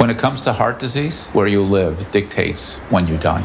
When it comes to heart disease, where you live dictates when you die.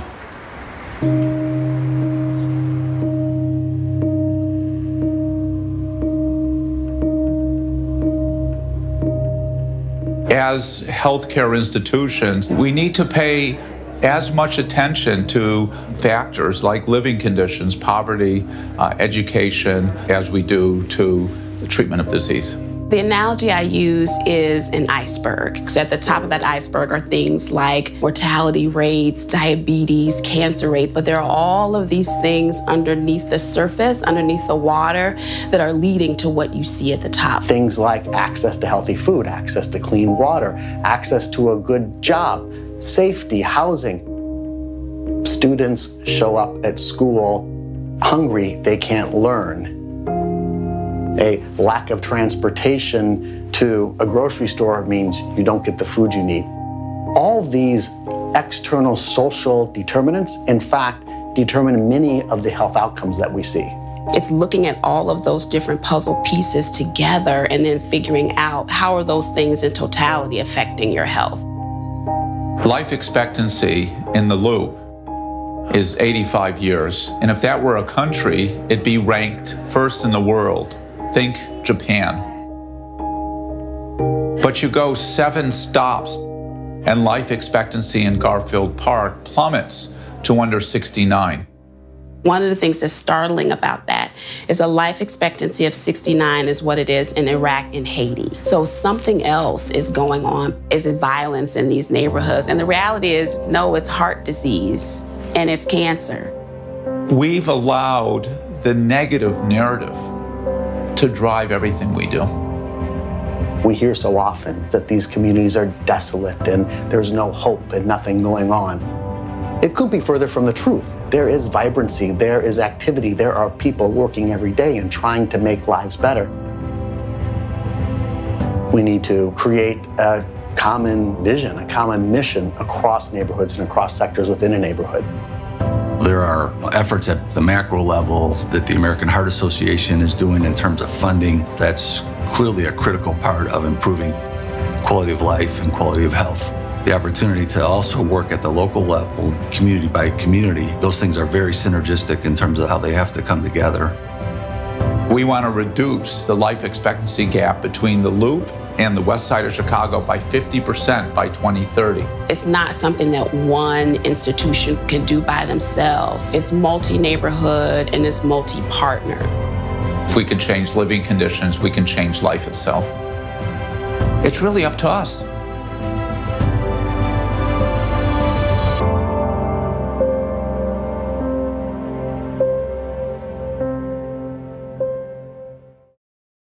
As healthcare institutions, we need to pay as much attention to factors like living conditions, poverty, education, as we do to the treatment of disease. The analogy I use is an iceberg. So at the top of that iceberg are things like mortality rates, diabetes, cancer rates, but there are all of these things underneath the surface, underneath the water, that are leading to what you see at the top. Things like access to healthy food, access to clean water, access to a good job, safety, housing. Students show up at school hungry, they can't learn. A lack of transportation to a grocery store means you don't get the food you need. All these external social determinants, in fact, determine many of the health outcomes that we see. It's looking at all of those different puzzle pieces together and then figuring out how are those things in totality affecting your health. Life expectancy in the loop is 85 years. And if that were a country, it'd be ranked first in the world. Think Japan. But you go 7 stops and life expectancy in Garfield Park plummets to under 69. One of the things that's startling about that is a life expectancy of 69 is what it is in Iraq and Haiti. So something else is going on. Is it violence in these neighborhoods? And the reality is, no, it's heart disease and it's cancer. We've allowed the negative narrative to drive everything we do. We hear so often that these communities are desolate and there's no hope and nothing going on. It could be further from the truth. There is vibrancy, there is activity, there are people working every day and trying to make lives better. We need to create a common vision, a common mission across neighborhoods and across sectors within a neighborhood. There are efforts at the macro level that the American Heart Association is doing in terms of funding. That's clearly a critical part of improving quality of life and quality of health. The opportunity to also work at the local level, community by community, those things are very synergistic in terms of how they have to come together. We want to reduce the life expectancy gap between the Loop and the west side of Chicago by 50% by 2030. It's not something that one institution can do by themselves. It's multi-neighborhood and it's multi-partner. If we can change living conditions, we can change life itself. It's really up to us.